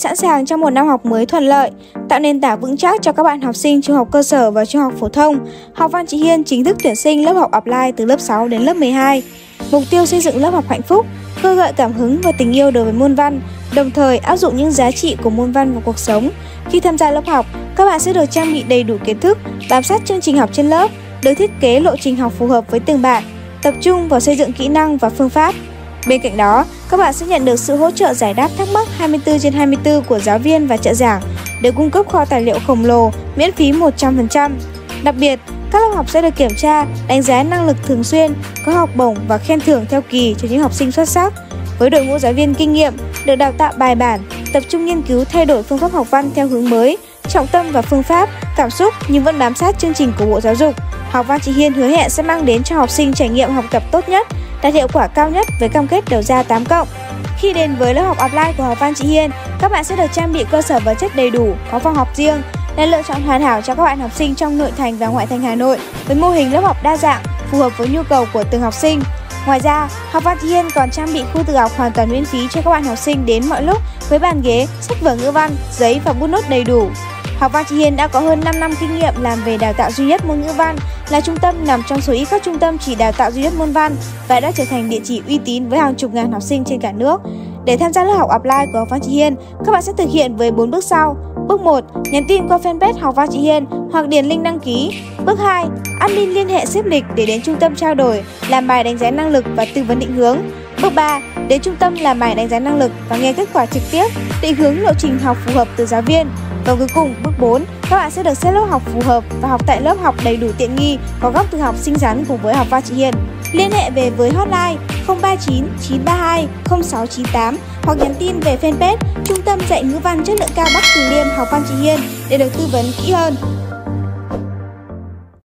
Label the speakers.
Speaker 1: sẵn sàng cho một năm học mới thuận lợi, tạo nền tảng vững chắc cho các bạn học sinh trung học cơ sở và trung học phổ thông. Học Văn Chị Hiên chính thức tuyển sinh lớp học offline từ lớp 6 đến lớp 12. Mục tiêu xây dựng lớp học hạnh phúc, khơi gợi cảm hứng và tình yêu đối với môn văn, đồng thời áp dụng những giá trị của môn văn vào cuộc sống. Khi tham gia lớp học, các bạn sẽ được trang bị đầy đủ kiến thức, bám sát chương trình học trên lớp, được thiết kế lộ trình học phù hợp với từng bạn, tập trung vào xây dựng kỹ năng và phương pháp. Bên cạnh đó, các bạn sẽ nhận được sự hỗ trợ giải đáp thắc mắc 24/24 của giáo viên và trợ giảng, được cung cấp kho tài liệu khổng lồ, miễn phí 100%. Đặc biệt, các lớp học sẽ được kiểm tra, đánh giá năng lực thường xuyên, có học bổng và khen thưởng theo kỳ cho những học sinh xuất sắc. Với đội ngũ giáo viên kinh nghiệm, được đào tạo bài bản, tập trung nghiên cứu thay đổi phương pháp học văn theo hướng mới, trọng tâm vào phương pháp, cảm xúc nhưng vẫn bám sát chương trình của Bộ Giáo dục. Học Văn Chị Hiên hứa hẹn sẽ mang đến cho học sinh trải nghiệm học tập tốt nhất, đạt hiệu quả cao nhất với cam kết đầu ra 8+. Khi đến với lớp học offline của Học Văn Chị Hiên, các bạn sẽ được trang bị cơ sở vật chất đầy đủ, có phòng học riêng, là lựa chọn hoàn hảo cho các bạn học sinh trong nội thành và ngoại thành Hà Nội với mô hình lớp học đa dạng, phù hợp với nhu cầu của từng học sinh. Ngoài ra, Học Văn Chị Hiên còn trang bị khu tự học hoàn toàn miễn phí cho các bạn học sinh đến mọi lúc với bàn ghế, sách vở ngữ văn, giấy và bút nốt đầy đủ. Học Văn Chị Hiên đã có hơn 5 năm kinh nghiệm làm về đào tạo duy nhất môn ngữ văn, là trung tâm nằm trong số ít các trung tâm chỉ đào tạo duy nhất môn văn và đã trở thành địa chỉ uy tín với hàng chục ngàn học sinh trên cả nước. Để tham gia lớp học offline của Học Văn Chị Hiên, các bạn sẽ thực hiện với 4 bước sau. Bước 1, nhắn tin qua fanpage Học Văn Chị Hiên hoặc điền link đăng ký. Bước 2, admin liên hệ xếp lịch để đến trung tâm trao đổi, làm bài đánh giá năng lực và tư vấn định hướng. Bước 3, đến trung tâm làm bài đánh giá năng lực và nghe kết quả trực tiếp, định hướng lộ trình học phù hợp từ giáo viên. Và cuối cùng, bước 4, các bạn sẽ được xét lớp học phù hợp và học tại lớp học đầy đủ tiện nghi, có góc thực học xinh xắn cùng với Học Văn Chị Hiên. Liên hệ về với hotline 039 932 0698 hoặc nhắn tin về fanpage Trung tâm dạy ngữ văn chất lượng cao Bắc Từ Liêm Học Văn Chị Hiên để được tư vấn kỹ hơn.